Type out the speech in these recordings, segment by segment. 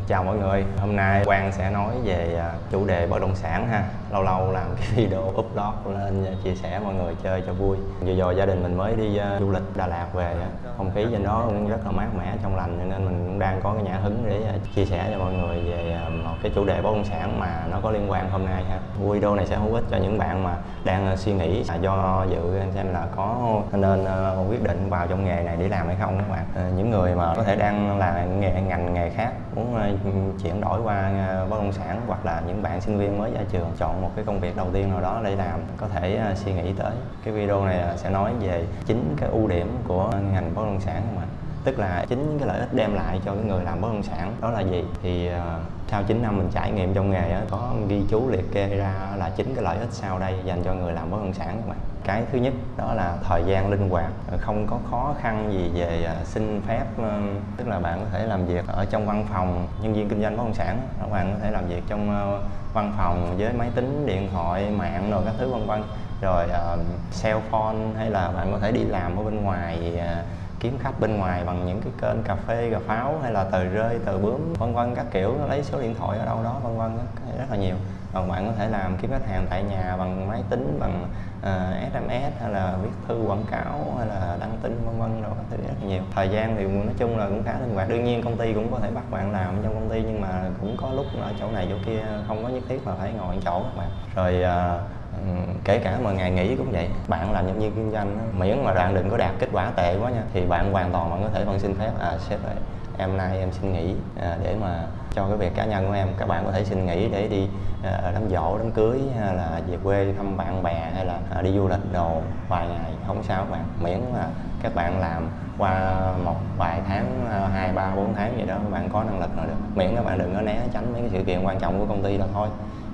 Chào mọi người, hôm nay Quang sẽ nói về chủ đề bất động sản ha. Lâu lâu làm cái video upload lên chia sẻ mọi người chơi cho vui. Vừa rồi gia đình mình mới đi du lịch Đà Lạt về, không khí trên đó cũng rất là mát mẻ trong lành, cho nên mình cũng đang có cái nhã hứng để chia sẻ cho mọi người về một cái chủ đề bất động sản mà nó có liên quan hôm nay ha. Video này sẽ hữu ích cho những bạn mà đang suy nghĩ do dự xem là có nên quyết định vào trong nghề này để làm hay không các bạn. Những người mà có thể đang là ngành nghề khác muốn chuyển đổi qua bất động sản, hoặc là những bạn sinh viên mới ra trường chọn một cái công việc đầu tiên nào đó để làm, có thể suy nghĩ tới. Cái video này sẽ nói về chính cái ưu điểm của ngành bất động sản các bạn, tức là chính cái lợi ích đem lại cho cái người làm bất động sản đó là gì. Thì sau 9 năm mình trải nghiệm trong nghề có ghi chú liệt kê ra là chính cái lợi ích sau đây dành cho người làm bất động sản các bạn. Cái thứ nhất đó là thời gian linh hoạt, không có khó khăn gì về xin phép, tức là bạn có thể làm việc ở trong văn phòng. Nhân viên kinh doanh bất động sản các bạn có thể làm việc trong văn phòng với máy tính, điện thoại, mạng rồi các thứ vân vân. Rồi cell phone, hay là bạn có thể đi làm ở bên ngoài, kiếm khách bên ngoài bằng những cái kênh cà phê, cà pháo, hay là tờ rơi, tờ bướm vân vân các kiểu, lấy số điện thoại ở đâu đó vân vân, rất là nhiều. Còn bạn có thể làm kiếm khách hàng tại nhà bằng máy tính, bằng SMS, hay là viết thư quảng cáo, hay là đăng tin vân vân, rồi các thứ rất là nhiều. Thời gian thì nói chung là cũng khá linh hoạt. Đương nhiên công ty cũng có thể bắt bạn làm trong công ty, nhưng mà cũng có lúc ở chỗ này chỗ kia, không có nhất thiết là phải ngồi ở chỗ các bạn. Rồi kể cả mà ngày nghỉ cũng vậy, bạn làm nhân viên kinh doanh miễn mà bạn đừng có đạt kết quả tệ quá nha, thì bạn hoàn toàn bạn có thể xin phép sếp ơi, em nay em xin nghỉ để mà cho cái việc cá nhân của em. Các bạn có thể xin nghỉ để đi đám giỗ, đám cưới, hay là về quê thăm bạn bè, hay là đi du lịch đồ vài ngày, không sao các bạn. Miễn là các bạn làm qua một vài tháng, 2, 3, 4 tháng gì đó, các bạn có năng lực là được. Miễn các bạn đừng có né tránh mấy cái sự kiện quan trọng của công ty là thôi.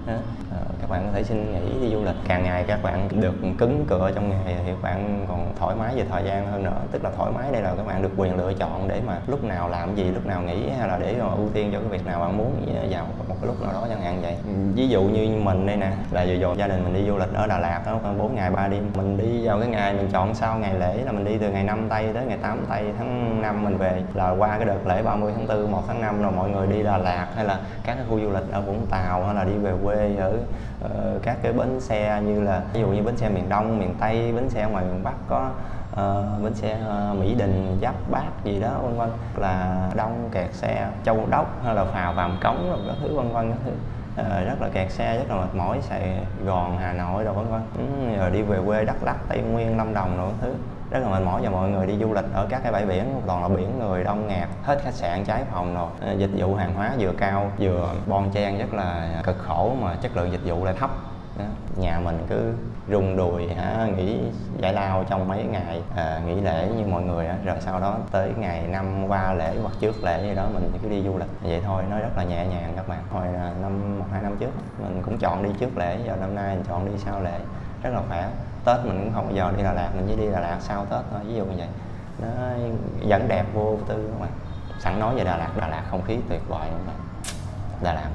Các bạn có thể xin nghỉ đi du lịch. Càng ngày các bạn được cứng cựa trong nghề thì các bạn còn thoải mái về thời gian hơn nữa. Tức là thoải mái đây là các bạn được quyền lựa chọn để mà lúc nào làm gì, lúc nào nghỉ, hay là để ưu tiên cho cái việc nào bạn muốn vào một cái lúc nào đó chẳng hạn vậy. Ví dụ như mình đây nè, là vừa rồi gia đình mình đi du lịch ở Đà Lạt đó, 4 ngày 3 đêm. Mình đi vào cái ngày mình chọn sau ngày lễ, là mình đi từ ngày 5 tây tới ngày 8 tây tháng 5 mình về, là qua cái đợt lễ 30 tháng 4, 1 tháng 5 rồi mọi người đi Đà Lạt, hay là các cái khu du lịch ở Vũng Tàu, hay là đi về quê ở các cái bến xe, như là ví dụ như bến xe miền Đông, miền Tây, bến xe ngoài miền Bắc có bến xe Mỹ Đình, Giáp Bát gì đó vân vân, là đông kẹt xe, Châu Đốc hay là Phà Vàm Cống rồi các thứ vân vân các thứ. Rất là kẹt xe, rất là mệt mỏi. Sài Gòn, Hà Nội rồi vân vân. Rồi đi về quê Đắk Lắk, Tây Nguyên, Lâm Đồng rồi các thứ, rất là mệt mỏi. Và mọi người đi du lịch ở các cái bãi biển toàn là biển người đông nghẹt, hết khách sạn, trái phòng rồi. Dịch vụ hàng hóa vừa cao vừa bon chen, rất là cực khổ mà chất lượng dịch vụ lại thấp. Đó. Nhà mình cứ rung đùi nghỉ giải lao trong mấy ngày nghỉ lễ như mọi người rồi sau đó tới ngày năm qua lễ hoặc trước lễ gì đó mình cứ đi du lịch vậy thôi. Nó rất là nhẹ nhàng các bạn. Hồi 1-2 năm trước mình cũng chọn đi trước lễ, giờ năm nay mình chọn đi sau lễ, rất là khỏe. Tết mình cũng không bao giờ đi Đà Lạt, mình chỉ đi Đà Lạt sau Tết thôi, ví dụ như vậy. Nó vẫn đẹp vô tư các bạn. Sẵn nói về Đà Lạt không khí tuyệt vời các bạn. Đà Lạt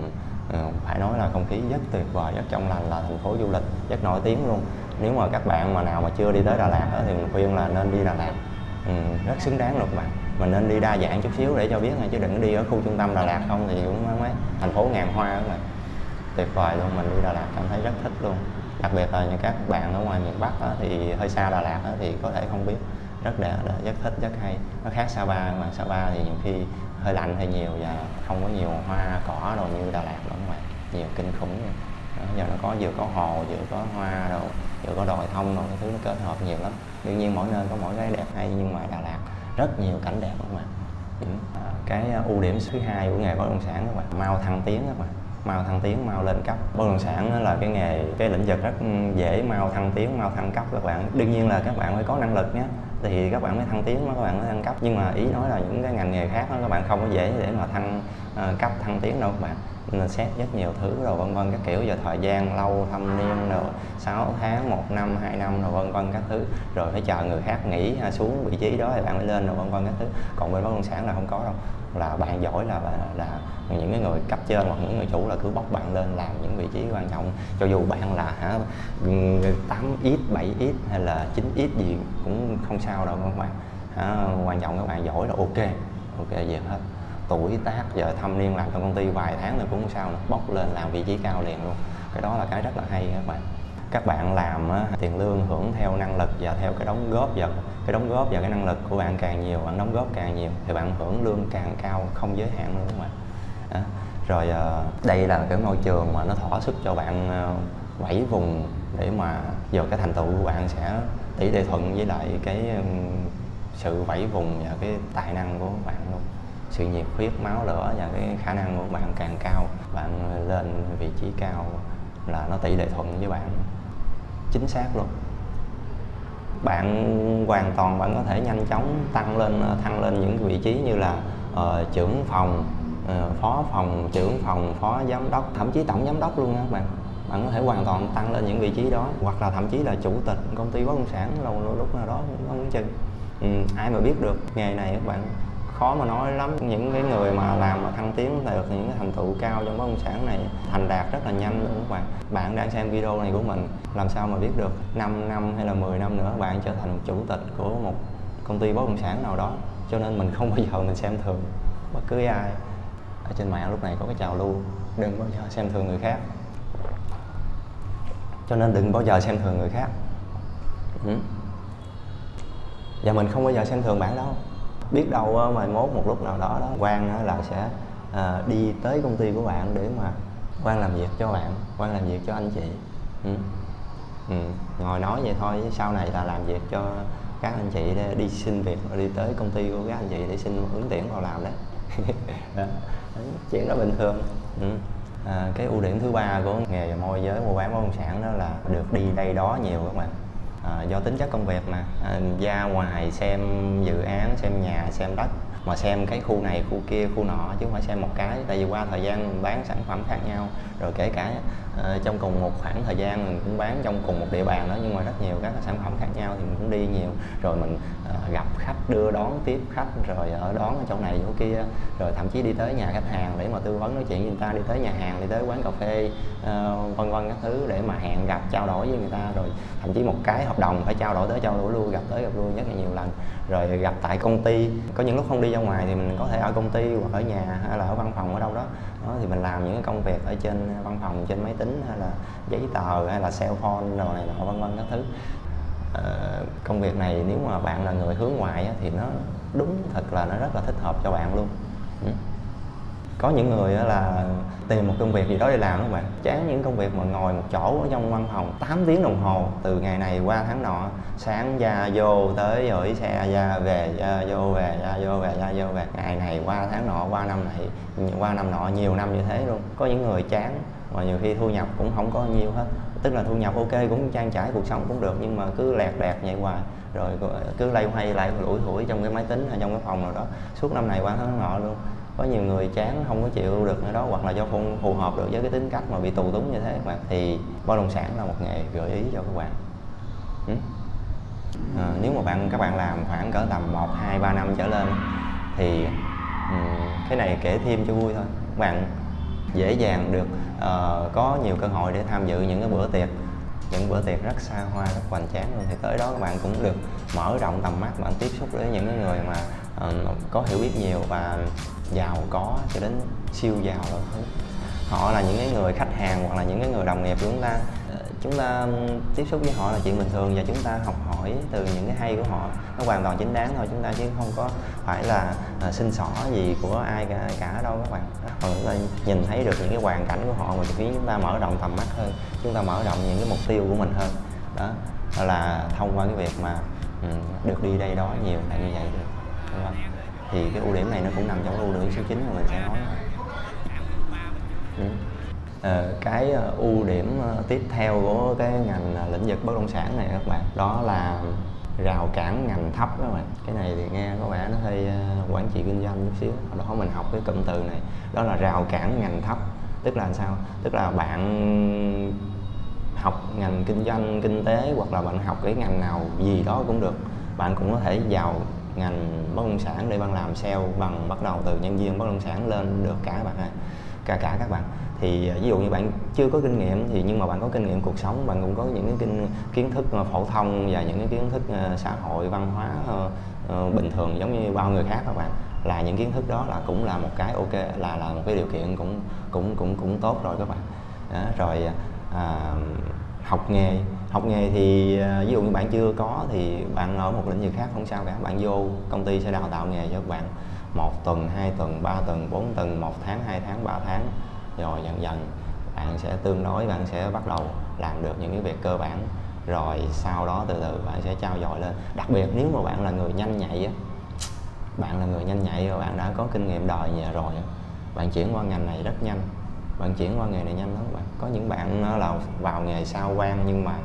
phải nói là không khí rất tuyệt vời, rất trong lành, là thành phố du lịch rất nổi tiếng luôn. Nếu mà các bạn mà nào mà chưa đi tới Đà Lạt thì mình khuyên là nên đi Đà Lạt, rất xứng đáng luôn các bạn. Mình nên đi đa dạng chút xíu để cho biết, chứ đừng có đi ở khu trung tâm Đà Lạt không thì cũng mấy thành phố ngàn hoa các bạn. Tuyệt vời luôn, mình đi Đà Lạt cảm thấy rất thích luôn. Đặc biệt là những các bạn ở ngoài miền Bắc thì hơi xa Đà Lạt thì có thể không biết, rất đẹp, rất thích, rất hay. Nó khác Sapa, mà Sapa thì nhiều khi hơi lạnh hơi nhiều và không có nhiều hoa cỏ rồi như Đà Lạt đó các bạn, nhiều kinh khủng luôn. Đó, giờ nó có vừa có hồ, vừa có hoa rồi, vừa có đồi thông rồi, cái thứ nó kết hợp nhiều lắm. Đương nhiên mỗi nơi có mỗi cái đẹp hay, nhưng mà Đà Lạt rất nhiều cảnh đẹp các bạn. Cái ưu điểm thứ hai của nghề bất động sản các bạn, mau thăng tiến các bạn. Mau thăng tiến, mau lên cấp. Bất động sản là cái lĩnh vực rất dễ mau thăng tiến, mau thăng cấp các bạn. Đương nhiên là các bạn phải có năng lực nhé, thì các bạn mới thăng tiến, các bạn mới thăng cấp. Nhưng mà ý nói là những cái ngành nghề khác các bạn không có dễ để mà thăng cấp, thăng tiến đâu các bạn. Nên xét rất nhiều thứ rồi vân vân các kiểu, giờ thời gian lâu, thâm niên rồi 6 tháng, 1 năm, 2 năm rồi vân vân các thứ, rồi phải chờ người khác nghỉ xuống vị trí đó thì bạn mới lên rồi vân vân các thứ. Còn bên bất động sản là không có đâu, là bạn giỏi là những cái người cấp trên hoặc những người chủ là cứ bóc bạn lên làm những vị trí quan trọng, cho dù bạn là 8x, 7x hay là 9x gì cũng không sao đâu các bạn. Quan trọng các bạn giỏi là ok việc hết. tuổi tác giờ thâm niên làm trong công ty vài tháng rồi cũng không sao nữa, bốc lên làm vị trí cao liền luôn. Cái đó là cái rất là hay các bạn. Các bạn làm tiền lương hưởng theo năng lực và theo cái đóng góp vào cái năng lực của bạn càng nhiều, bạn đóng góp càng nhiều thì bạn hưởng lương càng cao, không giới hạn nữa các bạn. Rồi đây là cái môi trường mà nó thỏa sức cho bạn vẫy vùng để mà giờ cái thành tựu của bạn sẽ tỷ lệ thuận với lại cái sự vẫy vùng và cái tài năng của bạn luôn. Sự nhiệt huyết, máu lửa và cái khả năng của bạn càng cao, bạn lên vị trí cao là nó tỷ lệ thuận với bạn, chính xác luôn. Bạn hoàn toàn bạn có thể nhanh chóng thăng lên những vị trí như là trưởng phòng, phó phòng, trưởng phòng, phó giám đốc, thậm chí tổng giám đốc luôn các bạn. Bạn có thể hoàn toàn tăng lên những vị trí đó, hoặc là thậm chí là chủ tịch công ty bất động sản lúc nào đó cũng không chừng. Ai mà biết được, nghề này các bạn khó mà nói lắm. Những cái người mà làm mà thăng tiến được những cái thành tựu cao trong bất động sản này thành đạt rất là nhanh luôn các bạn. Bạn đang xem video này của mình, làm sao mà biết được 5 năm hay là 10 năm nữa bạn trở thành một chủ tịch của một công ty bất động sản nào đó. Cho nên mình không bao giờ mình xem thường bất cứ ai. Ở trên mạng lúc này có cái trào lưu đừng bao giờ xem thường người khác, cho nên đừng bao giờ xem thường người khác. Và mình không bao giờ xem thường bạn đâu. Biết đâu mai mốt một lúc nào đó Quang là sẽ đi tới công ty của bạn để mà Quang làm việc cho bạn, Quang làm việc cho anh chị. Ngồi nói vậy thôi, sau này là làm việc cho các anh chị để đi xin việc, đi tới công ty của các anh chị để xin ứng tuyển vào làm đấy. Chuyện đó bình thường. Cái ưu điểm thứ ba của nghề môi giới mua bán bất động sản đó là được đi đây đó nhiều các bạn. Do tính chất công việc mà ra ngoài xem dự án, xem nhà, xem đất, mà xem cái khu này, khu kia, khu nọ chứ không phải xem một cái. Tại vì qua thời gian mình bán sản phẩm khác nhau, rồi kể cả trong cùng một khoảng thời gian mình cũng bán trong cùng một địa bàn đó nhưng mà rất nhiều các sản phẩm khác nhau thì mình cũng đi nhiều. Rồi mình gặp khách, đưa đón tiếp khách, rồi ở đón ở chỗ này chỗ kia, rồi thậm chí đi tới nhà khách hàng để mà tư vấn nói chuyện với người ta, đi tới nhà hàng, đi tới quán cà phê, vân vân các thứ để mà hẹn gặp trao đổi với người ta. Rồi thậm chí một cái hợp đồng phải trao đổi tới trao đổi lui, gặp tới gặp lui rất là nhiều lần. Rồi gặp tại công ty, có những lúc không đi ra ngoài thì mình có thể ở công ty hoặc ở nhà hay là ở văn phòng ở đâu đó. Thì mình làm những cái công việc ở trên văn phòng, trên máy tính hay là giấy tờ hay là cell phone rồi này nọ vân vân các thứ. Công việc này nếu mà bạn là người hướng ngoại thì nó đúng thật là nó rất là thích hợp cho bạn luôn. Có những người là tìm một công việc gì đó để làm các bạn, chán những công việc mà ngồi một chỗ ở trong văn phòng 8 tiếng đồng hồ từ ngày này qua tháng nọ, sáng ra vô tới rồi xe ra về, ra vô về, ra vô về, ra vô về, ngày này qua tháng nọ, qua năm này qua năm nọ, nhiều năm như thế luôn. Có những người chán mà nhiều khi thu nhập cũng không có nhiều hết, tức là thu nhập ok cũng trang trải cuộc sống cũng được nhưng mà cứ lẹt đẹt vậy hoài, rồi cứ lay hoay lại lủi thủi trong cái máy tính hay trong cái phòng nào đó suốt năm này qua tháng nọ luôn. Có nhiều người chán không có chịu được nữa đó, hoặc là do không phù hợp được với cái tính cách mà bị tù túng như thế các bạn, thì bất động sản là một nghề gợi ý cho các bạn. Nếu mà các bạn làm khoảng cỡ tầm 1, 2, 3 năm trở lên thì cái này kể thêm cho vui thôi, các bạn dễ dàng được có nhiều cơ hội để tham dự những cái bữa tiệc rất xa hoa, rất hoành tráng luôn. Thì tới đó các bạn cũng được mở rộng tầm mắt, bạn tiếp xúc với những cái người mà có hiểu biết nhiều và giàu có cho đến siêu giàu rồi. Họ là những cái người khách hàng hoặc là những cái người đồng nghiệp của chúng ta tiếp xúc với họ là chuyện bình thường, và chúng ta học hỏi từ những cái hay của họ, nó hoàn toàn chính đáng thôi, chúng ta chứ không có phải là xin xỏ gì của ai cả đâu các bạn. Hoặc chúng ta nhìn thấy được những cái hoàn cảnh của họ mà khiến chúng ta mở rộng tầm mắt hơn, chúng ta mở rộng những cái mục tiêu của mình hơn. Đó là thông qua cái việc mà được đi đây đó nhiều là như vậy được, đúng không? Thì cái ưu điểm này nó cũng nằm trong ưu điểm số 9 mà mình sẽ nói. Cái ưu điểm tiếp theo của cái ngành lĩnh vực bất động sản này các bạn, đó là rào cản ngành thấp các bạn. Cái này thì nghe có vẻ nó hơi quản trị kinh doanh chút xíu. Hồi đó mình học cái cụm từ này, đó là rào cản ngành thấp. Tức là sao? Tức là bạn học ngành kinh doanh, kinh tế, hoặc là bạn học cái ngành nào gì đó cũng được, bạn cũng có thể vào ngành bất động sản để bạn làm sale, bằng bắt đầu từ nhân viên bất động sản lên được cả bạn cả các bạn. Thì ví dụ như bạn chưa có kinh nghiệm thì nhưng mà bạn có kinh nghiệm cuộc sống, bạn cũng có những cái kiến thức phổ thông và những cái kiến thức xã hội văn hóa bình thường giống như bao người khác các bạn, là những kiến thức đó là cũng là một cái ok, là một cái điều kiện cũng tốt rồi các bạn. Đó, rồi học nghề thì ví dụ như bạn chưa có thì bạn ở một lĩnh vực khác không sao cả, bạn vô công ty sẽ đào tạo nghề cho các bạn 1 tuần, 2 tuần, 3 tuần, 4 tuần, 1 tháng, 2 tháng, 3 tháng, rồi dần dần bạn sẽ tương đối, bạn sẽ bắt đầu làm được những cái việc cơ bản, rồi sau đó từ từ bạn sẽ trau dồi lên. Đặc biệt nếu mà bạn là người nhanh nhạy á, bạn là người nhanh nhạy và bạn đã có kinh nghiệm đời nhà rồi, bạn chuyển qua ngành này rất nhanh, bạn chuyển qua nghề này nhanh lắm bạn. Có những bạn là vào nghề sau quan nhưng mà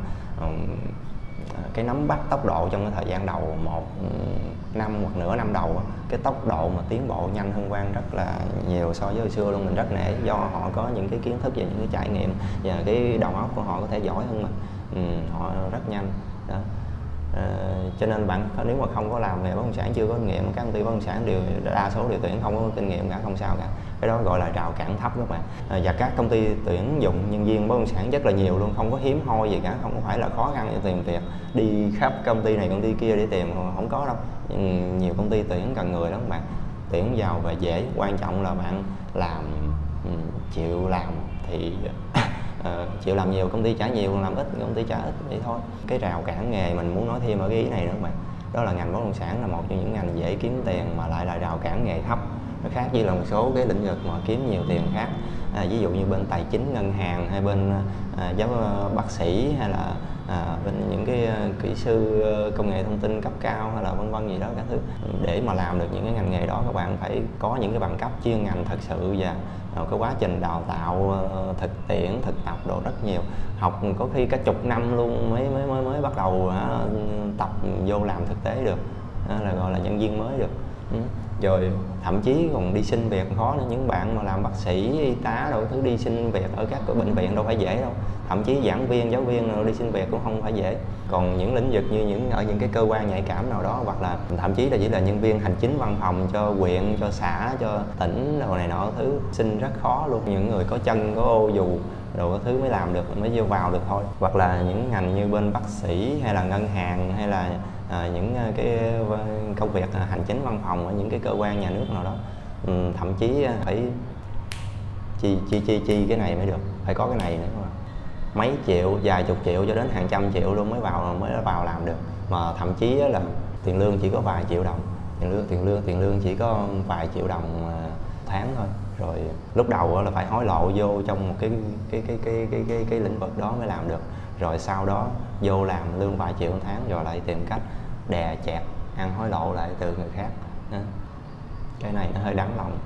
cái nắm bắt tốc độ trong cái thời gian đầu 1 năm hoặc nửa năm đầu, cái tốc độ mà tiến bộ nhanh hơn Quang rất là nhiều so với hồi xưa luôn. Mình rất nể, do họ có những cái kiến thức và những cái trải nghiệm, và cái đầu óc của họ có thể giỏi hơn mình. Họ rất nhanh đó. Cho nên bạn nếu mà không có làm nghề bất động sản, chưa có kinh nghiệm, các công ty bất động sản đa số đều tuyển không có kinh nghiệm cả, không sao cả. Cái đó gọi là rào cản thấp các bạn. Và các công ty tuyển dụng nhân viên bất động sản rất là nhiều luôn, không có hiếm hoi gì cả, không có phải là khó khăn để tìm việc, đi khắp công ty này công ty kia để tìm, không có đâu. Nhiều công ty tuyển cần người lắm các bạn, tuyển vào và dễ, quan trọng là bạn làm, chịu làm thì chịu làm nhiều, công ty trả nhiều, làm ít công ty trả ít, vậy thôi. Cái rào cản nghề mình muốn nói thêm ở cái ý này nữa các bạn, đó là ngành bất động sản là một trong những ngành dễ kiếm tiền mà lại là rào cản nghề thấp. Nó khác với là một số cái lĩnh vực mà kiếm nhiều tiền khác, ví dụ như bên tài chính, ngân hàng, hay bên bác sĩ, hay là bên những cái kỹ sư công nghệ thông tin cấp cao, hay là vân vân gì đó các thứ. Để mà làm được những cái ngành nghề đó, các bạn phải có những cái bằng cấp chuyên ngành thật sự, và cái quá trình đào tạo thực tiễn, thực tập đồ rất nhiều, học có khi cả chục năm luôn mới bắt đầu tập vô làm thực tế được, là gọi là nhân viên mới được. Rồi thậm chí còn đi xin việc khó nữa. Những bạn mà làm bác sĩ, y tá đâu thứ đi xin việc ở các bệnh viện đâu phải dễ đâu, thậm chí giảng viên, giáo viên rồi đi xin việc cũng không phải dễ. Còn những lĩnh vực như ở những cái cơ quan nhạy cảm nào đó, hoặc là thậm chí là chỉ là nhân viên hành chính văn phòng cho huyện, cho xã, cho tỉnh đồ này nọ thứ, xin rất khó luôn. Những người có chân, có ô dù đồ các thứ mới làm được, mới vô vào được thôi. Hoặc là những ngành như bên bác sĩ, hay là ngân hàng, hay là những cái công việc hành chính văn phòng ở những cái cơ quan nhà nước nào đó, thậm chí phải chi cái này mới được, phải có cái này nữa mà. Mấy triệu, vài chục triệu cho đến hàng trăm triệu luôn mới vào làm được. Mà thậm chí là tiền lương chỉ có vài triệu đồng, tiền lương chỉ có vài triệu đồng tháng thôi. Rồi lúc đầu là phải hối lộ vô trong một cái lĩnh vực đó mới làm được. Rồi sau đó vô làm lương vài triệu một tháng, rồi lại tìm cách đè chẹt ăn hối lộ lại từ người khác. Cái này nó hơi đáng lòng.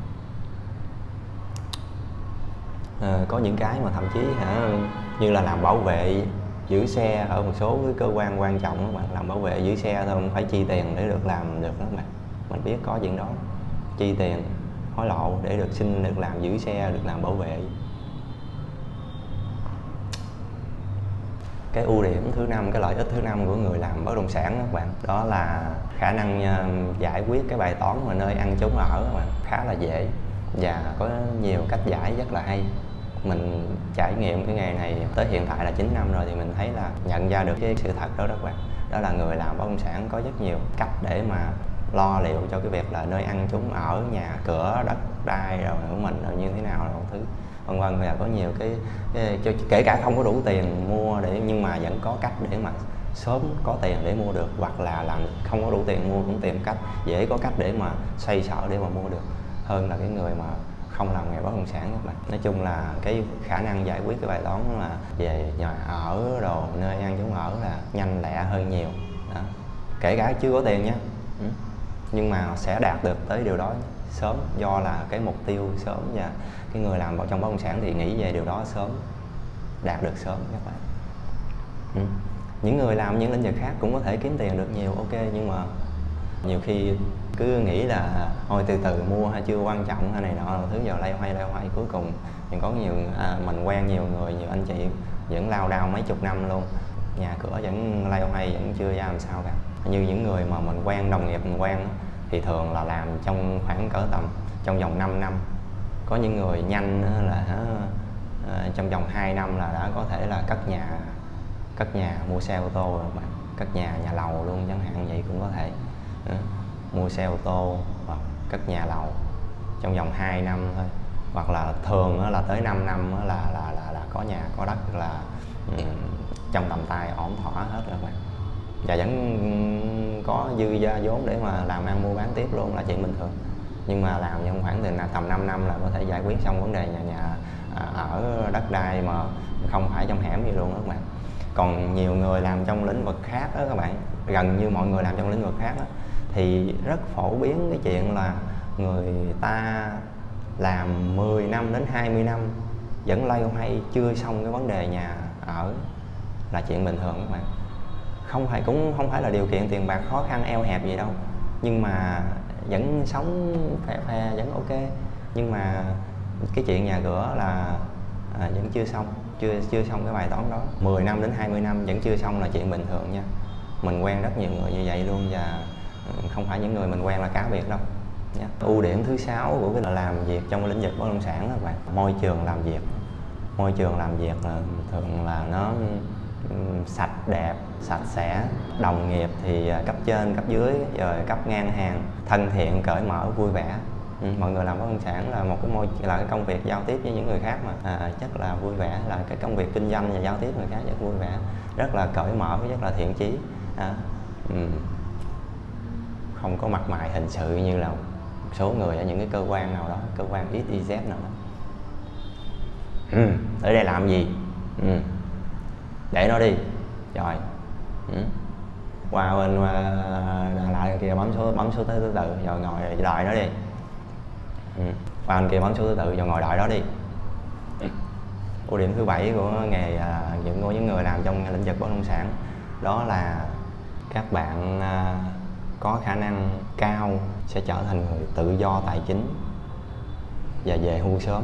Có những cái mà thậm chí như là làm bảo vệ giữ xe ở một số cái cơ quan quan trọng các bạn, làm bảo vệ giữ xe thôi, không phải chi tiền để được làm được đó các bạn. Mình biết có chuyện đó, chi tiền hối lộ để được xin được làm giữ xe, được làm bảo vệ. Cái ưu điểm thứ 5, cái lợi ích thứ 5 của người làm bất động sản các bạn, đó là khả năng giải quyết cái bài toán mà nơi ăn chốn ở các bạn, khá là dễ và có nhiều cách giải rất là hay. Mình trải nghiệm cái nghề này tới hiện tại là 9 năm rồi, thì mình thấy là nhận ra được cái sự thật đó các bạn. Đó là người làm bất động sản có rất nhiều cách để mà lo liệu cho cái việc là nơi ăn chốn ở, nhà cửa, đất đai rồi của mình rồi như thế nào rồi thứ vân vân. Và có nhiều cái kể cả không có đủ tiền mua nhưng mà vẫn có cách để mà sớm có tiền để mua được, hoặc là làm không có đủ tiền mua cũng tìm cách dễ có cách để mà xoay sở để mà mua được, hơn là cái người mà không làm nghề bất động sản các bạn. Nói chung là cái khả năng giải quyết cái bài toán là về nhà ở đồ, nơi ăn chốn ở là nhanh lẹ hơn nhiều đó. Kể cả chưa có tiền nha, nhưng mà sẽ đạt được tới điều đó sớm, do là cái mục tiêu sớm, và cái người làm trong bất động sản thì nghĩ về điều đó sớm, đạt được sớm các bạn. Những người làm những lĩnh vực khác cũng có thể kiếm tiền được nhiều, ok, nhưng mà nhiều khi cứ nghĩ là thôi từ từ mua hay chưa quan trọng hay này nọ thứ, giờ lay hoay cuối cùng mình có nhiều mình quen nhiều người, nhiều anh chị vẫn lao đao mấy chục năm luôn, nhà cửa vẫn lay hoay, vẫn chưa ra làm sao cả. Như những người mà mình quen, đồng nghiệp mình quen thì thường là làm trong khoảng cỡ tầm trong vòng 5 năm. Có những người nhanh là trong vòng 2 năm là đã có thể là cất nhà mua xe ô tô rồi bạn, cất nhà lầu luôn chẳng hạn, vậy cũng có thể. Mua xe ô tô hoặc cất nhà lầu trong vòng 2 năm thôi, hoặc là thường là tới 5 năm là có nhà có đất, là trong tầm tay ổn thỏa hết rồi các bạn, và vẫn có dư gia vốn để mà làm ăn mua bán tiếp luôn là chuyện bình thường. Nhưng mà làm trong khoảng tầm 5 năm là có thể giải quyết xong vấn đề nhà ở đất đai mà không phải trong hẻm gì luôn đó các bạn. Còn nhiều người làm trong lĩnh vực khác đó các bạn, gần như mọi người làm trong lĩnh vực khác đó, thì rất phổ biến cái chuyện là người ta làm 10 năm đến 20 năm vẫn loay hoay chưa xong cái vấn đề nhà ở là chuyện bình thường các bạn. Cũng không phải là điều kiện tiền bạc khó khăn eo hẹp gì đâu, nhưng mà vẫn sống phe vẫn ok. Nhưng mà cái chuyện nhà cửa là vẫn chưa xong, chưa xong cái bài toán đó. 10 năm đến 20 năm vẫn chưa xong là chuyện bình thường nha. Mình quen rất nhiều người như vậy luôn, và không phải những người mình quen là cá biệt đâu nha. Ưu điểm thứ 6 của cái là làm việc trong lĩnh vực bất động sản đó các bạn, môi trường làm việc. Môi trường làm việc là thường là nó sạch đẹp, sạch sẽ, đồng nghiệp thì cấp trên, cấp dưới, rồi cấp ngang hàng, thân thiện, cởi mở, vui vẻ. Mọi người làm bất động sản là một cái công việc giao tiếp với những người khác mà rất là vui vẻ, là cái công việc kinh doanh và giao tiếp người khác rất vui vẻ, rất là cởi mở, rất là thiện chí. Không có mặt mày hình sự như là một số người ở những cái cơ quan nào đó, cơ quan XYZ nào đó. Ở đây làm gì? Để nó đi. Rồi. Qua bên lại kia bấm số thứ tự rồi ngồi đợi nó đi. Qua bên kia bấm số thứ tự rồi ngồi đợi đó đi. Ưu điểm thứ 7 của nghề những người làm trong lĩnh vực bất động sản đó là các bạn có khả năng cao sẽ trở thành người tự do tài chính và về hưu sớm.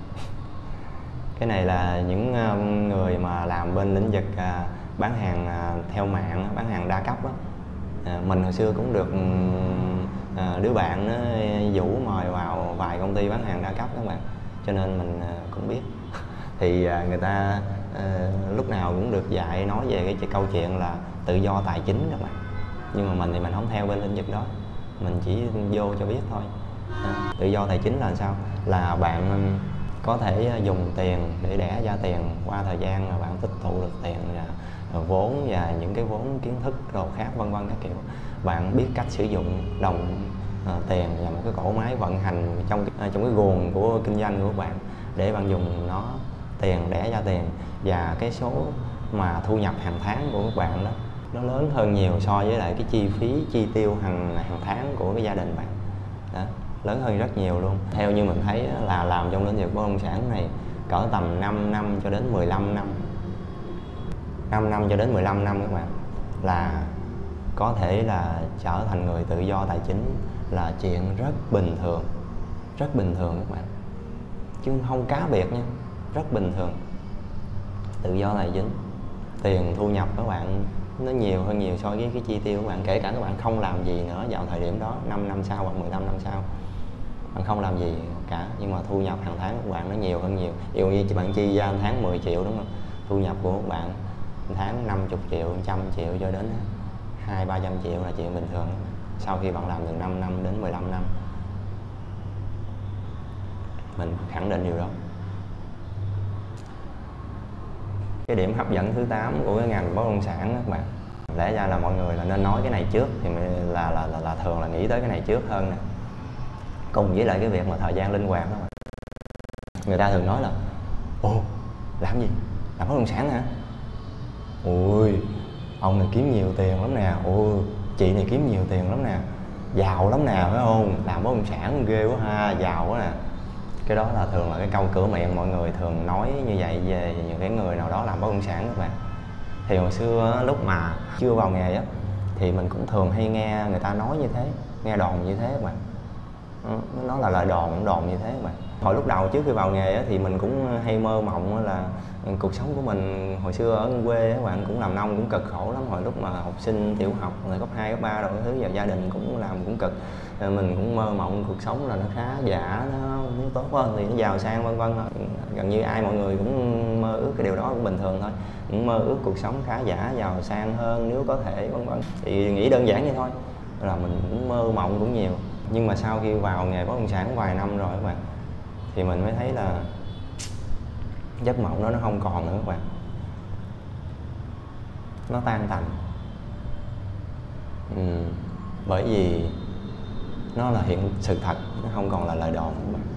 Cái này là những người mà làm bên lĩnh vực bán hàng theo mạng, bán hàng đa cấp đó. Mình hồi xưa cũng được đứa bạn Vũ mời vào vài công ty bán hàng đa cấp các bạn, cho nên mình cũng biết. Thì người ta lúc nào cũng được dạy nói về cái câu chuyện là tự do tài chính các bạn. Nhưng mà mình thì mình không theo bên lĩnh vực đó, mình chỉ vô cho biết thôi. Tự do tài chính là sao? Là bạn có thể dùng tiền để đẻ ra tiền qua thời gian, mà bạn tích tụ được tiền và vốn và những cái vốn kiến thức đồ khác vân vân các kiểu. Bạn biết cách sử dụng tiền và một cái cỗ máy vận hành trong cái guồng của kinh doanh của bạn để bạn dùng nó, tiền đẻ ra tiền, và cái số mà thu nhập hàng tháng của các bạn đó nó lớn hơn nhiều so với lại cái chi phí chi tiêu hàng tháng của cái gia đình bạn đó, lớn hơn rất nhiều luôn. Theo như mình thấy là làm trong lĩnh vực bất động sản này cỡ tầm 5 năm cho đến 15 năm 5 năm cho đến 15 năm các bạn, là có thể là trở thành người tự do tài chính là chuyện rất bình thường các bạn, chứ không cá biệt nha, rất bình thường. Tự do tài chính, tiền thu nhập các bạn nó nhiều hơn nhiều so với cái chi tiêu của bạn, kể cả các bạn không làm gì nữa vào thời điểm đó, 5 năm sau hoặc 15 năm sau bạn không làm gì cả, nhưng mà thu nhập hàng tháng của bạn nó nhiều hơn nhiều. Ví dụ như bạn chi ra tháng 10 triệu đúng không, thu nhập của các bạn tháng 50 triệu, 100 triệu cho đến 200-300 triệu là chuyện bình thường sau khi bạn làm từ 5 năm đến 15 năm. Mình khẳng định điều đó. Cái điểm hấp dẫn thứ 8 của cái ngành bất động sản đó các bạn, lẽ ra là mọi người là nên nói cái này trước, thì là thường là nghĩ tới cái này trước hơn nè, cùng với lại cái việc mà thời gian linh hoạt đó mà. Người ta thường nói là ồ, làm gì, làm bất động sản hả, ôi ông này kiếm nhiều tiền lắm nè, ôi chị này kiếm nhiều tiền lắm nè, giàu lắm nè, phải không, làm bất động sản ghê quá ha, giàu quá nè. Cái đó là thường là cái câu cửa miệng mọi người thường nói như vậy về những cái người nào đó làm bất động sản các bạn. Thì hồi xưa lúc mà chưa vào nghề á thì mình cũng thường hay nghe người ta nói như thế, nghe đồn như thế các bạn. Nó là lời đồn như thế các bạn. Hồi lúc đầu trước khi vào nghề á thì mình cũng hay mơ mộng là cuộc sống của mình hồi xưa ở quê các bạn cũng làm nông cũng cực khổ lắm. Hồi lúc mà học sinh tiểu học rồi cấp 2, cấp 3 rồi thứ giờ gia đình cũng làm cũng cực, mình cũng mơ mộng cuộc sống là nó khá giả, nó tốt hơn thì nó giàu sang vân vân. Gần như ai mọi người cũng mơ ước cái điều đó cũng bình thường thôi, cũng mơ ước cuộc sống khá giả, giàu sang hơn nếu có thể vân vân. Thì nghĩ đơn giản vậy thôi, là mình cũng mơ mộng cũng nhiều. Nhưng mà sau khi vào nghề bất động sản vài năm rồi các bạn, thì mình mới thấy là giấc mộng đó nó không còn nữa các bạn. Nó tan tành. Bởi vì nó là sự thật, nó không còn là lời đồn các bạn.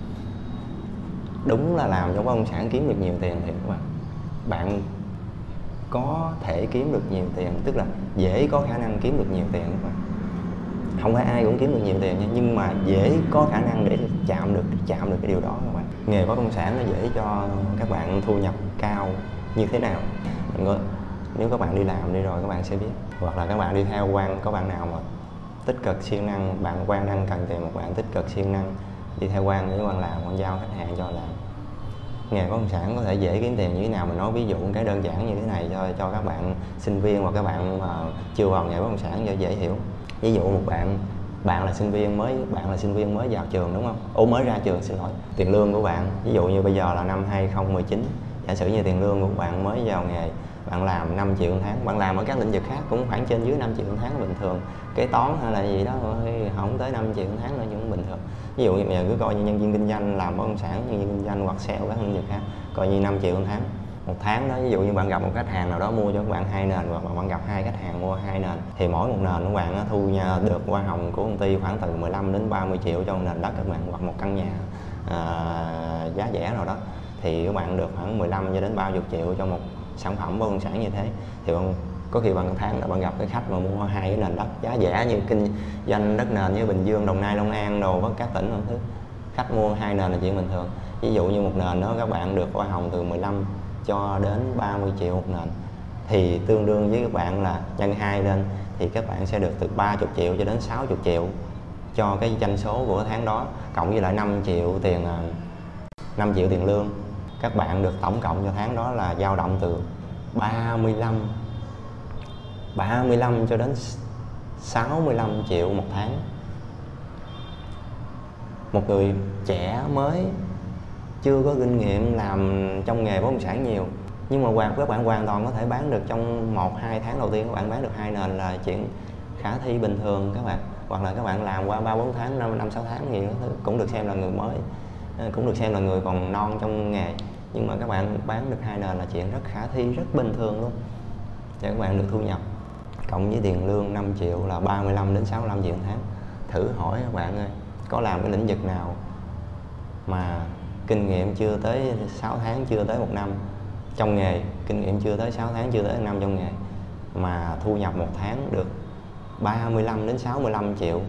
Đúng là làm trong bất động sản kiếm được nhiều tiền thì các bạn, bạn có thể kiếm được nhiều tiền, tức là dễ có khả năng kiếm được nhiều tiền các bạn. Không phải ai cũng kiếm được nhiều tiền nha, nhưng mà dễ có khả năng để chạm được cái điều đó các bạn. Nghề bất động sản nó dễ cho các bạn thu nhập cao như thế nào. Nếu các bạn đi làm đi rồi các bạn sẽ biết. Hoặc là các bạn đi theo Quang, có bạn nào mà tích cực siêng năng, bạn Quang đang cần tìm một bạn tích cực siêng năng, đi theo Quang để Quang làm, Quang giao khách hàng cho làm. Nghề bất động sản có thể dễ kiếm tiền như thế nào, mình nói ví dụ một cái đơn giản như thế này cho các bạn sinh viên hoặc các bạn mà chưa vào nghề bất động sản cho dễ hiểu. Ví dụ một bạn là sinh viên mới vào trường đúng không? Mới ra trường, xin lỗi. Tiền lương của bạn, ví dụ như bây giờ là năm 2019, giả sử như tiền lương của bạn mới vào nghề, bạn làm 5 triệu một tháng, bạn làm ở các lĩnh vực khác cũng khoảng trên dưới 5 triệu một tháng bình thường. Kế toán hay là gì đó không tới 5 triệu một tháng nữa nhưng cũng bình thường. Ví dụ như bây giờ cứ coi như nhân viên kinh doanh làm bất động sản, nhân viên kinh doanh hoặc sale các lĩnh vực khác, coi như 5 triệu một tháng. Một tháng đó, ví dụ như bạn gặp một khách hàng nào đó mua cho các bạn 2 nền, hoặc bạn gặp 2 khách hàng mua 2 nền, thì mỗi một nền của bạn thu được hoa hồng của công ty khoảng từ 15 đến 30 triệu cho một nền đất các bạn, hoặc một căn nhà giá rẻ nào đó, thì các bạn được khoảng 15 cho đến 30 triệu cho một sản phẩm bất động sản như thế. Thì có khi bằng tháng là bạn gặp cái khách mà mua 2 cái nền đất giá rẻ như kinh doanh đất nền như Bình Dương, Đồng Nai, Long An đồ với các tỉnh mọi thứ, khách mua 2 nền là chuyện bình thường. Ví dụ như một nền đó các bạn được hoa hồng từ 15 cho đến 30 triệu một nền, thì tương đương với các bạn là nhân 2 lên thì các bạn sẽ được từ 30 triệu cho đến 60 triệu cho cái doanh số của tháng đó, cộng với lại 5 triệu tiền lương. Các bạn được tổng cộng cho tháng đó là dao động từ 35 cho đến 65 triệu một tháng. Một người trẻ mới chưa có kinh nghiệm làm trong nghề bất động sản nhiều, nhưng mà các bạn hoàn toàn có thể bán được trong 1-2 tháng đầu tiên các bạn bán được 2 nền là chuyện khả thi bình thường các bạn. Hoặc là các bạn làm qua 3-4 tháng, 5-6 tháng gì đó cũng được xem là người mới, cũng được xem là người còn non trong nghề, nhưng mà các bạn bán được 2 nền là chuyện rất khả thi, rất bình thường luôn. Và các bạn được thu nhập cộng với tiền lương 5 triệu là 35 đến 65 triệu một tháng. Thử hỏi các bạn ơi, có làm cái lĩnh vực nào mà kinh nghiệm chưa tới 6 tháng, chưa tới 1 năm trong nghề, kinh nghiệm chưa tới 6 tháng, chưa tới 1 năm trong nghề, mà thu nhập một tháng được 35 đến 65 triệu.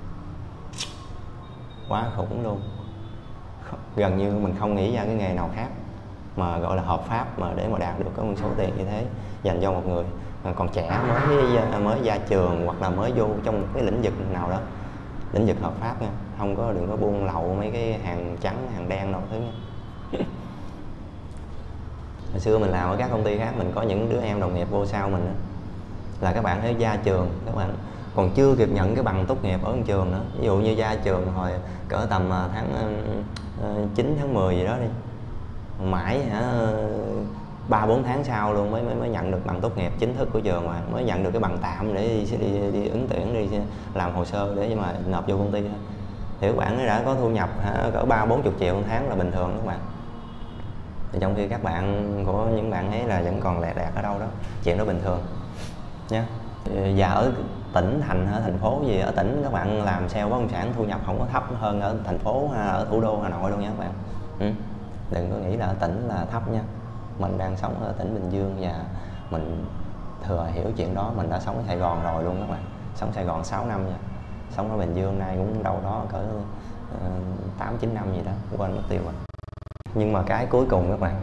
Quá khủng luôn. Gần như mình không nghĩ ra cái nghề nào khác mà gọi là hợp pháp mà để mà đạt được cái số tiền như thế dành cho một người còn trẻ mới ra trường, hoặc là mới vô trong một cái lĩnh vực nào đó, lĩnh vực hợp pháp nha, đừng có buôn lậu mấy cái hàng trắng, hàng đen đâu thứ nha. Hồi xưa mình làm ở các công ty khác, mình có những đứa em đồng nghiệp vô sau mình đó, là các bạn thấy ra trường, các bạn còn chưa kịp nhận cái bằng tốt nghiệp ở trường nữa. Ví dụ như ra trường hồi cỡ tầm tháng 9 tháng 10 gì đó đi, mãi 3-4 tháng sau luôn mới nhận được bằng tốt nghiệp chính thức của trường, mà mới nhận được cái bằng tạm để đi ứng tuyển, đi làm hồ sơ để mà nộp vô công ty thôi. Thì các bạn đã có thu nhập cỡ 30-40 triệu một tháng là bình thường các bạn. Thì trong khi các bạn của những bạn ấy là vẫn còn lẹ đẹt ở đâu đó, chuyện đó bình thường nhé. Và ở tỉnh thành hay thành phố gì, ở tỉnh các bạn làm sale bất động sản thu nhập không có thấp hơn ở thành phố, ở thủ đô Hà Nội đâu nha các bạn. Đừng có nghĩ là ở tỉnh là thấp nha. Mình đang sống ở tỉnh Bình Dương và mình thừa hiểu chuyện đó. Mình đã sống ở Sài Gòn rồi luôn các bạn, sống Sài Gòn 6 năm nha. Sống ở Bình Dương nay cũng đâu đó cỡ 8-9 năm gì đó, quên mất tiêu rồi. Nhưng mà cái cuối cùng các bạn,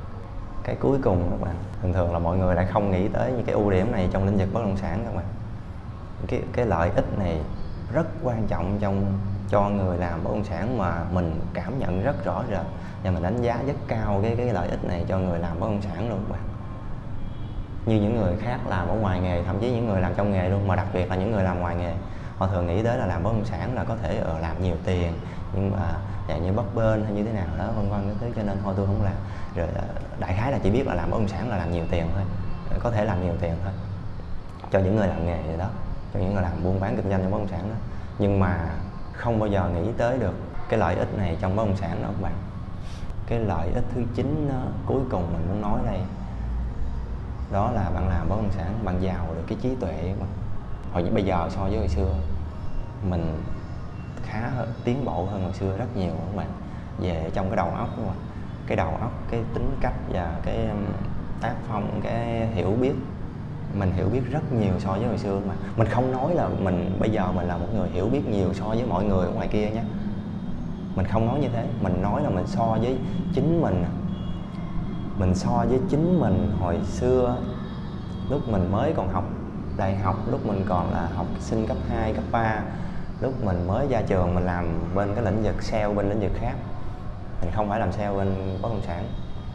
thường thường là mọi người lại không nghĩ tới những cái ưu điểm này trong lĩnh vực bất động sản các bạn. Cái lợi ích này rất quan trọng cho người làm bất động sản mà mình cảm nhận rất rõ rệt, và mình đánh giá rất cao cái lợi ích này cho người làm bất động sản luôn các bạn. Như những người khác làm ở ngoài nghề, thậm chí những người làm trong nghề luôn, mà đặc biệt là những người làm ngoài nghề, họ thường nghĩ tới là làm bất động sản là có thể làm nhiều tiền, nhưng mà dạng như bấp bênh hay như thế nào đó vân vân cái thứ, cho nên thôi tôi không làm. Rồi đại khái là chỉ biết là làm bất động sản là làm nhiều tiền thôi, có thể làm nhiều tiền thôi cho những người làm nghề vậy đó, cho những người làm buôn bán kinh doanh trong bất động sản đó. Nhưng mà không bao giờ nghĩ tới được cái lợi ích này trong bất động sản đó các bạn. Cái lợi ích thứ 9 nó cuối cùng mình muốn nói đây, đó là bạn làm bất động sản bạn giàu được cái trí tuệ của bạn. Bây giờ so với hồi xưa mình khá tiến bộ hơn hồi xưa rất nhiều các bạn, về trong cái đầu óc của mình, cái đầu óc, cái tính cách và cái tác phong, cái hiểu biết. Mình hiểu biết rất nhiều so với hồi xưa mà. Mình không nói là bây giờ mình là một người hiểu biết nhiều so với mọi người ngoài kia nhé. Mình không nói như thế, mình nói là mình so với chính mình. Mình so với chính mình hồi xưa, lúc mình mới còn học đại học, lúc mình còn là học sinh cấp 2, cấp 3, lúc mình mới ra trường mình làm bên cái lĩnh vực sale, bên lĩnh vực khác. Mình không phải làm sale bên bất động sản.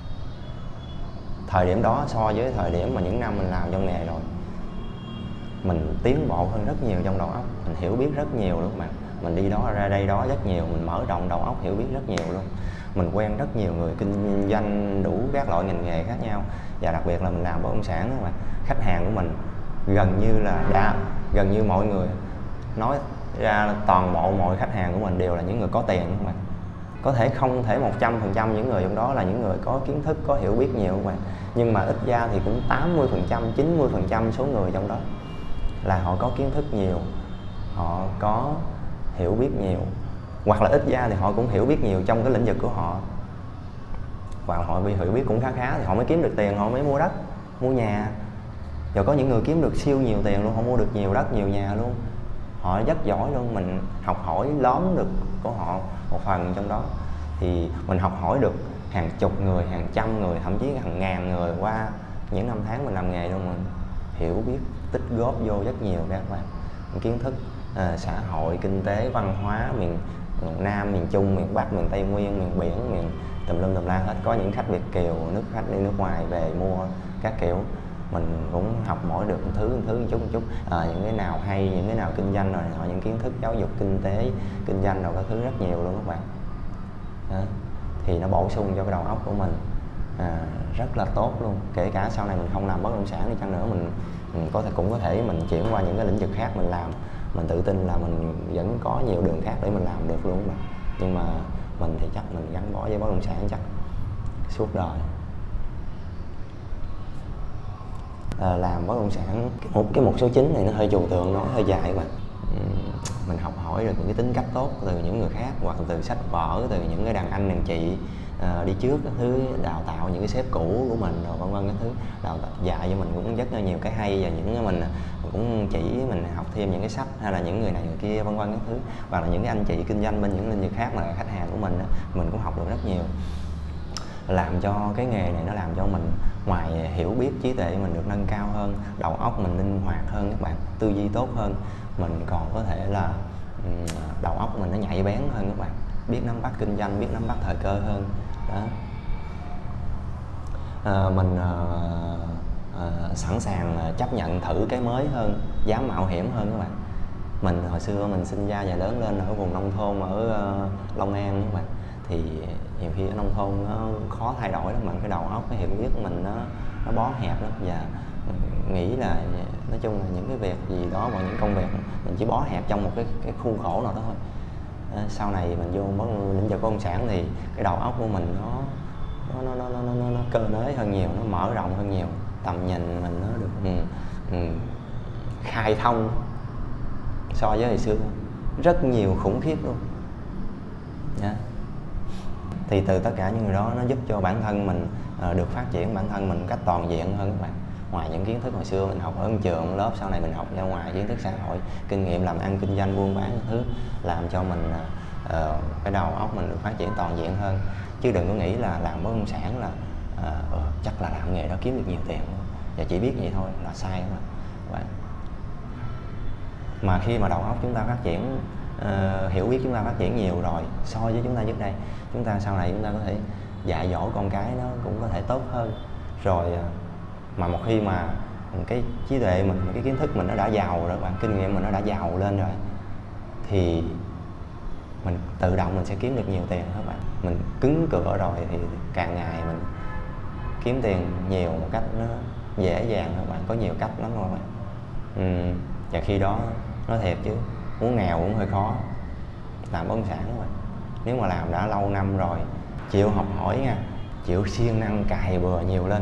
Thời điểm đó so với thời điểm mà những năm mình làm trong nghề rồi, mình tiến bộ hơn rất nhiều trong đầu óc. Mình hiểu biết rất nhiều luôn các bạn. Mình đi đó ra đây đó rất nhiều, mình mở rộng đầu óc hiểu biết rất nhiều luôn. Mình quen rất nhiều người kinh doanh đủ các loại ngành nghề khác nhau. Và đặc biệt là mình làm bất động sản đó mà, khách hàng của mình gần như mọi người nói ra toàn bộ mọi khách hàng của mình đều là những người có tiền các bạn. Có thể không thể 100% những người trong đó là những người có kiến thức, có hiểu biết nhiều các bạn, nhưng mà ít ra thì cũng 80%, 90% số người trong đó là họ có kiến thức nhiều, họ có hiểu biết nhiều, hoặc là ít ra thì họ cũng hiểu biết nhiều trong cái lĩnh vực của họ, và họ bị hiểu biết cũng khá thì họ mới kiếm được tiền, họ mới mua đất, mua nhà. Rồi có những người kiếm được siêu nhiều tiền luôn, họ mua được nhiều đất, nhiều nhà luôn, họ rất giỏi luôn. Mình học hỏi lóm được của họ một phần trong đó, thì mình học hỏi được hàng chục người, hàng trăm người, thậm chí hàng ngàn người qua những năm tháng mình làm nghề luôn. Mình hiểu biết, tích góp vô rất nhiều các bạn, kiến thức xã hội, kinh tế, văn hóa, miền Nam, miền Trung, miền Bắc, miền Tây Nguyên, miền biển, miền tùm lum tùm la hết. Có những khách Việt kiều, khách đi nước ngoài về mua các kiểu, mình cũng học hỏi được một chút. Những cái nào hay, những cái nào kinh doanh rồi họ, những kiến thức giáo dục, kinh tế, kinh doanh rồi các thứ rất nhiều luôn các bạn. Đó. Thì nó bổ sung cho cái đầu óc của mình rất là tốt luôn. Kể cả sau này mình không làm bất động sản đi chăng nữa, mình cũng có thể mình chuyển qua những cái lĩnh vực khác mình làm. Mình tự tin là mình vẫn có nhiều đường khác để mình làm được luôn mà. Nhưng mà mình thì chắc mình gắn bó với bất động sản chắc suốt đời. Làm bất động sản, cái mục số 9 này nó hơi trừu tượng, nói hơi dài mà. Mình học hỏi được những cái tính cách tốt từ những người khác, hoặc từ sách vở, từ những cái đàn anh đàn chị đi trước các thứ, đào tạo những cái sếp cũ của mình rồi vân vân các thứ, đào tạo dạy cho mình cũng rất là nhiều cái hay, và những cái mình cũng chỉ mình học thêm những cái sách, hay là những người này người kia vân vân các thứ, hoặc là những cái anh chị kinh doanh bên những lĩnh vực khác mà là khách hàng của mình đó, mình cũng học được rất nhiều. Làm cho cái nghề này nó làm cho mình ngoài hiểu biết, trí tuệ mình được nâng cao hơn, đầu óc mình linh hoạt hơn các bạn, tư duy tốt hơn, mình còn có thể là đầu óc mình nó nhạy bén hơn các bạn, biết nắm bắt kinh doanh, biết nắm bắt thời cơ hơn đó. Mình sẵn sàng chấp nhận thử cái mới hơn, dám mạo hiểm hơn các bạn. Mình hồi xưa mình sinh ra và lớn lên ở vùng nông thôn ở Long An các bạn, thì nhiều khi ở nông thôn nó khó thay đổi lắm, cái đầu óc, cái hiểu biết của mình nó bó hẹp lắm, và mình nghĩ là nói chung là những cái việc gì đó, hoặc những công việc mình chỉ bó hẹp trong một cái khuôn khổ nào đó thôi. Sau này mình vô lĩnh vực bất động sản thì cái đầu óc của mình nó cơ nới hơn nhiều, nó mở rộng hơn nhiều, tầm nhìn mình nó được khai thông so với hồi xưa rất nhiều, khủng khiếp luôn. Thì từ tất cả những người đó nó giúp cho bản thân mình được phát triển bản thân mình một cách toàn diện hơn các bạn. Ngoài những kiến thức hồi xưa mình học ở trường lớp, sau này mình học ra ngoài kiến thức xã hội, kinh nghiệm làm ăn kinh doanh buôn bán thứ, làm cho mình cái đầu óc mình được phát triển toàn diện hơn. Chứ đừng có nghĩ là làm bất động sản là chắc là làm nghề đó kiếm được nhiều tiền và chỉ biết vậy thôi, là sai các bạn. Mà khi mà đầu óc chúng ta phát triển, hiểu biết chúng ta phát triển nhiều rồi so với chúng ta trước đây, chúng ta sau này chúng ta có thể dạy dỗ con cái nó cũng có thể tốt hơn rồi. Mà một khi mà cái trí tuệ mình, cái kiến thức mình nó đã giàu rồi các bạn, kinh nghiệm mình nó đã giàu lên rồi, thì mình tự động mình sẽ kiếm được nhiều tiền các bạn. Mình cứng cựa rồi thì càng ngày mình kiếm tiền nhiều một cách nó dễ dàng các bạn, có nhiều cách lắm các bạn. Và khi đó nói thiệt chứ muốn nghèo cũng hơi khó, làm bất động sản mà nếu mà làm đã lâu năm rồi, chịu học hỏi nha, chịu siêng năng cày bừa nhiều lên,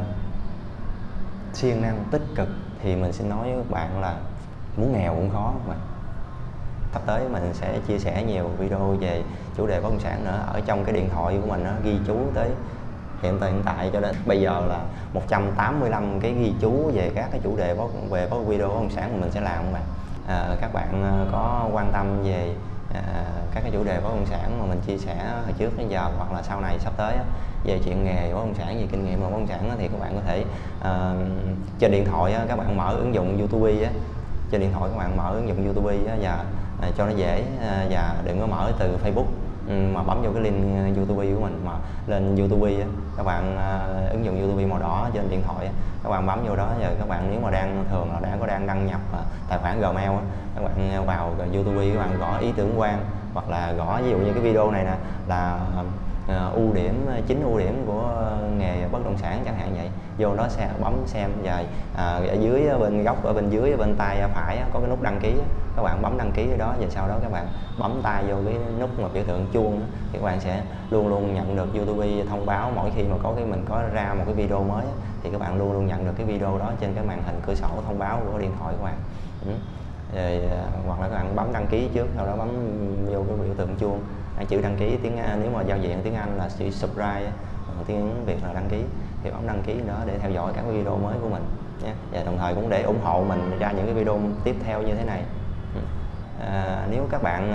siêng năng tích cực, thì mình xin nói với các bạn là muốn nghèo cũng khó mà. Sắp tới mình sẽ chia sẻ nhiều video về chủ đề bất động sản nữa. Ở trong cái điện thoại của mình nó ghi chú tới hiện tại cho đến bây giờ là 185 cái ghi chú về các cái chủ đề về video bất động sản mà mình sẽ làm các bạn. Các bạn có quan tâm về các cái chủ đề bất động sản mà mình chia sẻ hồi trước đến giờ, hoặc là sau này sắp tới về chuyện nghề bất động sản, về kinh nghiệm bất động sản, thì các bạn có thể trên điện thoại các bạn mở ứng dụng YouTube trên điện thoại các bạn mở ứng dụng YouTube và cho nó dễ, và đừng có mở từ Facebook, mà bấm vô cái link YouTube của mình mà lên YouTube các bạn ứng dụng YouTube màu đỏ trên điện thoại các bạn bấm vô đó. Giờ các bạn nếu mà thường là đang đăng nhập tài khoản Gmail các bạn vào YouTube, các bạn gõ ý tưởng Quang, hoặc là gõ ví dụ như cái video này nè là ưu điểm 9 ưu điểm của nghề bất động sản chẳng hạn vậy, vô đó sẽ bấm xem. Và ở dưới bên góc, ở bên dưới bên tay phải có cái nút đăng ký, các bạn bấm đăng ký ở đó, và sau đó các bạn bấm tay vô cái nút mà biểu tượng chuông thì các bạn sẽ luôn luôn nhận được YouTube thông báo mỗi khi mà mình có ra một cái video mới thì các bạn luôn luôn nhận được cái video đó trên cái màn hình cửa sổ thông báo của điện thoại của bạn. Rồi, hoặc là các bạn bấm đăng ký trước, sau đó bấm vô cái biểu tượng chuông, chữ đăng ký tiếng nếu mà giao diện tiếng Anh là chữ subscribe, tiếng Việt là đăng ký, thì bấm đăng ký đó để theo dõi các video mới của mình nhé. Và đồng thời cũng để ủng hộ mình ra những cái video tiếp theo như thế này. Nếu các bạn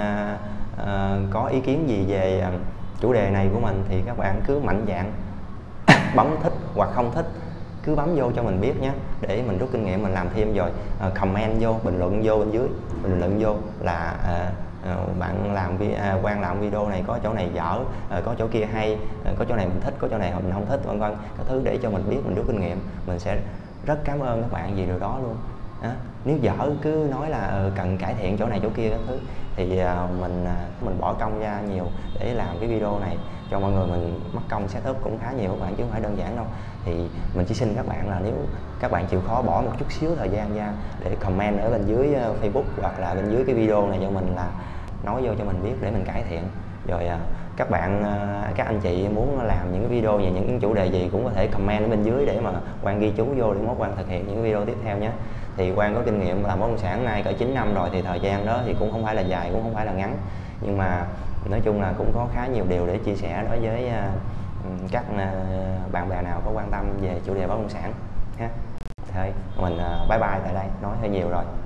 có ý kiến gì về chủ đề này của mình thì các bạn cứ mạnh dạn bấm thích hoặc không thích, cứ bấm vô cho mình biết nhé, để mình rút kinh nghiệm mình làm thêm. Rồi comment vô, bình luận vô bên dưới, bình luận vô là bạn Quang làm video này có chỗ này dở, có chỗ kia hay, có chỗ này mình thích, có chỗ này mình không thích, vân vân, các thứ để cho mình biết, mình rút kinh nghiệm. Mình sẽ rất cảm ơn các bạn vì điều đó luôn. Nếu dở cứ nói là cần cải thiện chỗ này chỗ kia các thứ, thì mình bỏ công ra nhiều để làm cái video này cho mọi người, mình mất công setup cũng khá nhiều các bạn, chứ không phải đơn giản đâu. Thì mình chỉ xin các bạn là nếu các bạn chịu khó bỏ một chút xíu thời gian ra để comment ở bên dưới Facebook hoặc là bên dưới cái video này cho mình, là nói vô cho mình biết để mình cải thiện. Rồi các anh chị muốn làm những cái video về những chủ đề gì cũng có thể comment ở bên dưới để mà Quang ghi chú vô để mốt Quang thực hiện những cái video tiếp theo nhé. Thì Quang có kinh nghiệm làm bất động sản nay cỡ 9 năm rồi, thì thời gian đó thì cũng không phải là dài cũng không phải là ngắn, nhưng mà nói chung là cũng có khá nhiều điều để chia sẻ đối với các bạn bè nào có quan tâm về chủ đề bất động sản ha. Thôi mình bye bye tại đây, nói hơi nhiều rồi.